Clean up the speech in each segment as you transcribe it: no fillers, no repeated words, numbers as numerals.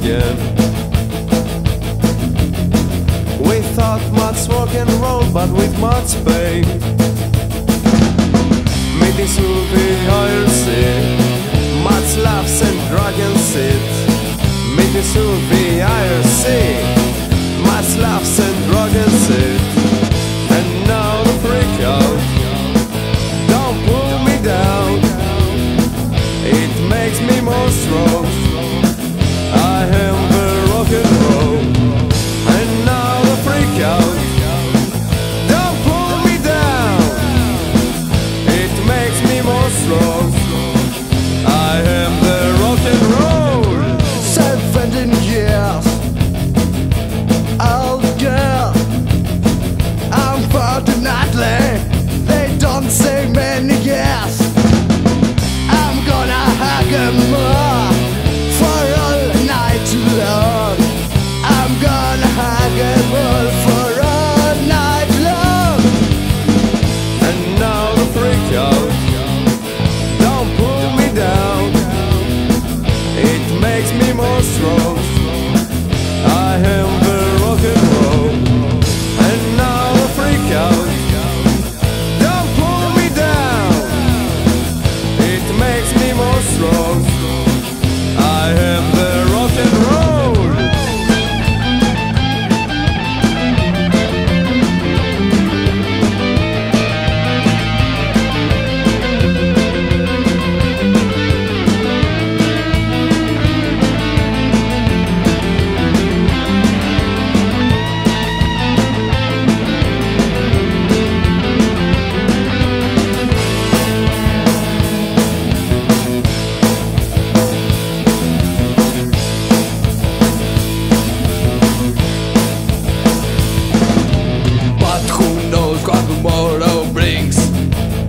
again. We thought much rock and roll, but with much pain. Meetings will be IRC, much laughs and dragon sit. Meetings will be IRC, much laughs and dragon sit. And now the freakout, don't pull me down. It makes me more strong. I am the rock and roll. And now the freakout, don't pull me down. It makes me more strong. I am the rock and roll. 17 years old girl, unfortunately they don't say many years. I'm gonna hug her more for all night long. I'm gonna hug her more for all night long. And now the freakout, don't pull me down. It makes me more strong. I am the rock and roll. And now the freakout, don't pull me down. It makes me more strong. I am the rock and roll. Tomorrow brings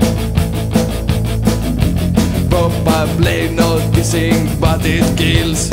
probably not kissing, but it kills.